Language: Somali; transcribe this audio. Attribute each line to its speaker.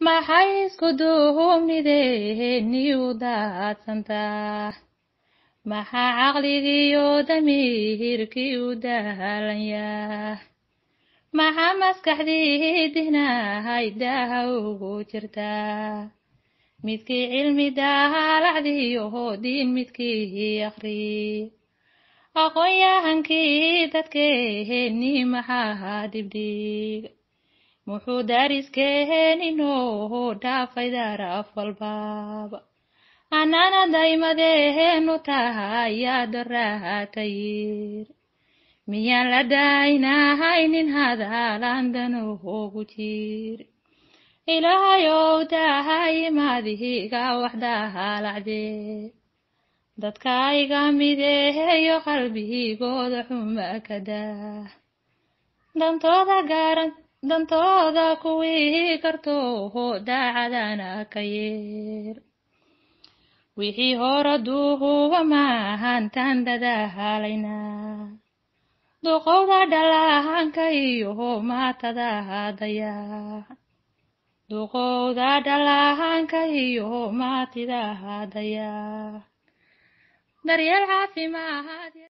Speaker 1: maxay isku duubnideeni u daadsantaa maxaa caqligiiyo damiirkii u daalanyaa maxaa maskaxdii dihnahay daha ugu jirtaa midkii cilmi daalacdiyo diin midkii akhri aqoon-yahankii dadkeeni maxaa dibdhig muxuu dariskeeni dhaafay daraf walbaaba anana daymadeenu tahay yaa daraatayir miyaan la daynahaynin hadaalaan danoogu jir ilaahayow tahay maadihiga wax daalacdee dadkayga mideeyo qalbigooda xuma ka daa dantooda kuwii kartoo daacadana ka yeer wixii hore duuba maahantaan dadaalaynaa duqowda dhalaanka iyo maatada dayac duqowda dhalaanka iyo maatida dayac daryeel caafimaad